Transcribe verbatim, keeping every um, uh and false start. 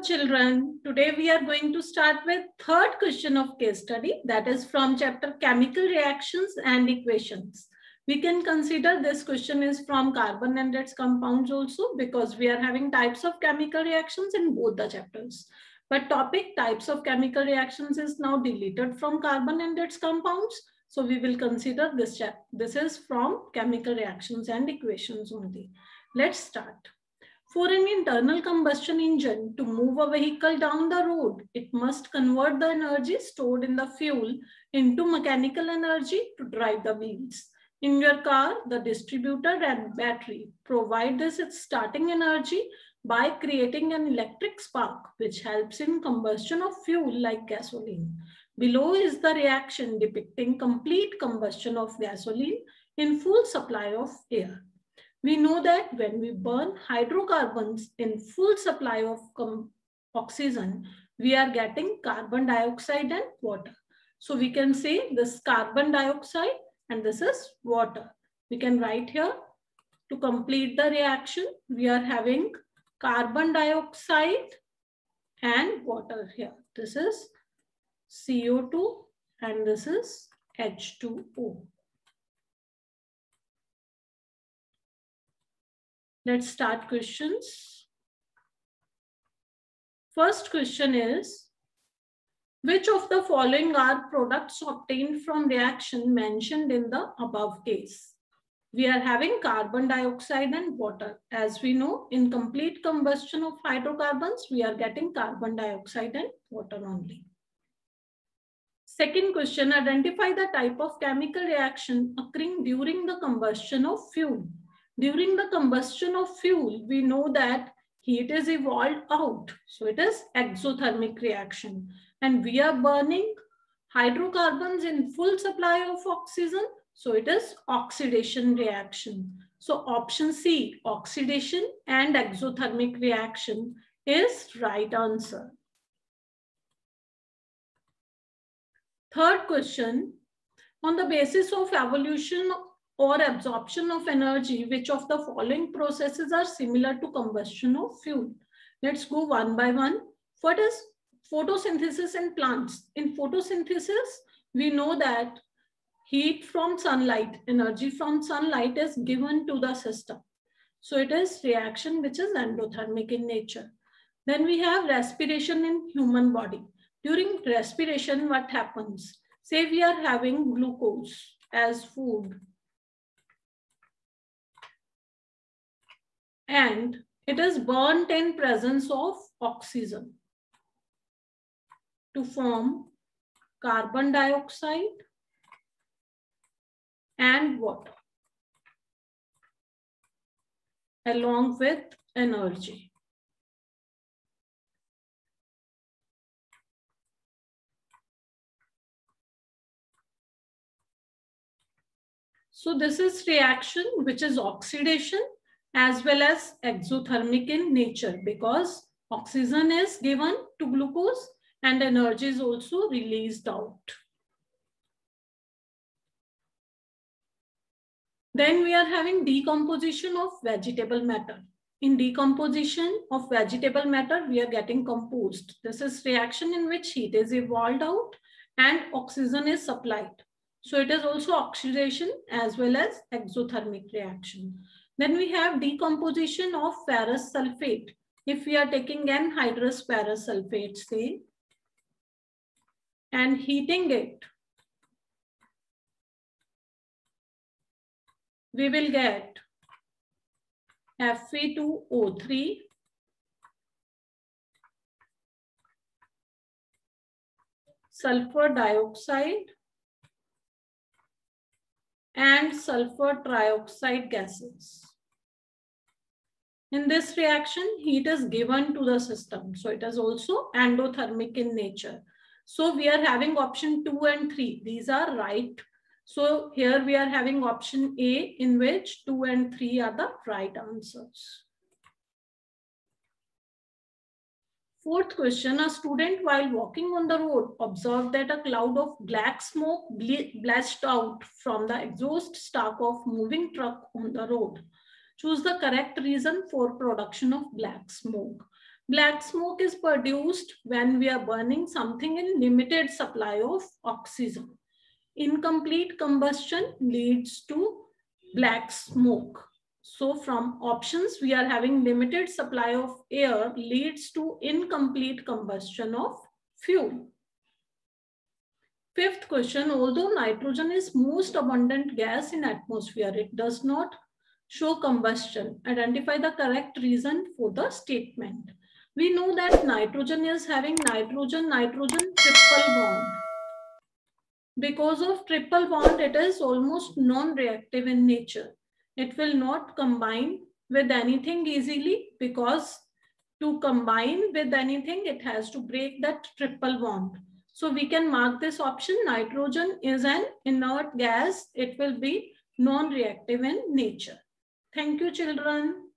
children, today we are going to start with third question of case study, that is from chapter Chemical Reactions and Equations. We can consider this question is from carbon and its compounds also, because we are having types of chemical reactions in both the chapters. But topic types of chemical reactions is now deleted from carbon and its compounds. So we will consider this chapter. This is from chemical reactions and equations only. Let's start. For an internal combustion engine to move a vehicle down the road, it must convert the energy stored in the fuel into mechanical energy to drive the wheels. In your car, the distributor and battery provide this its starting energy by creating an electric spark, which helps in combustion of fuel like gasoline. Below is the reaction depicting complete combustion of gasoline in full supply of air. We know that when we burn hydrocarbons in full supply of oxygen, we are getting carbon dioxide and water. So we can say this carbon dioxide and this is water. We can write here to complete the reaction. We are having carbon dioxide and water here. This is C O two and this is H two O. Let's start questions. First question is, which of the following are products obtained from reaction mentioned in the above case? We are having carbon dioxide and water. As we know, in complete combustion of hydrocarbons, we are getting carbon dioxide and water only. Second question, identify the type of chemical reaction occurring during the combustion of fuel. During the combustion of fuel, we know that heat is evolved out. So it is exothermic reaction. And we are burning hydrocarbons in full supply of oxygen. So it is oxidation reaction. So option C, oxidation and exothermic reaction is right answer. Third question, on the basis of evolution or absorption of energy, which of the following processes are similar to combustion of fuel? Let's go one by one. What is photosynthesis in plants? In photosynthesis, we know that heat from sunlight, energy from sunlight is given to the system. So it is reaction which is endothermic in nature. Then we have respiration in human body. During respiration, what happens? Say we are having glucose as food, and it is burnt in presence of oxygen to form carbon dioxide and water along with energy. So this is reaction which is oxidation as well as exothermic in nature, because oxygen is given to glucose and energy is also released out. Then we are having decomposition of vegetable matter. In decomposition of vegetable matter, we are getting composed. This is reaction in which heat is evolved out and oxygen is supplied. So it is also oxidation as well as exothermic reaction. Then we have decomposition of ferrous sulfate. If we are taking anhydrous ferrous sulfate, say, and heating it, we will get F e two O three, sulfur dioxide, and sulfur trioxide gases. In this reaction, heat is given to the system. So it is also endothermic in nature. So we are having option two and three. These are right. So here we are having option A, in which two and three are the right answers. Fourth question, a student while walking on the road observed that a cloud of black smoke blast out from the exhaust stack of moving truck on the road. Choose the correct reason for production of black smoke. Black smoke is produced when we are burning something in limited supply of oxygen. Incomplete combustion leads to black smoke. So from options, we are having limited supply of air leads to incomplete combustion of fuel. Fifth question, although nitrogen is most abundant gas in atmosphere, it does not show combustion. Identify the correct reason for the statement. We know that nitrogen is having nitrogen-nitrogen triple bond. Because of triple bond, it is almost non-reactive in nature. It will not combine with anything easily, because to combine with anything, it has to break that triple bond. So we can mark this option. Nitrogen is an inert gas. It will be non-reactive in nature. Thank you, children.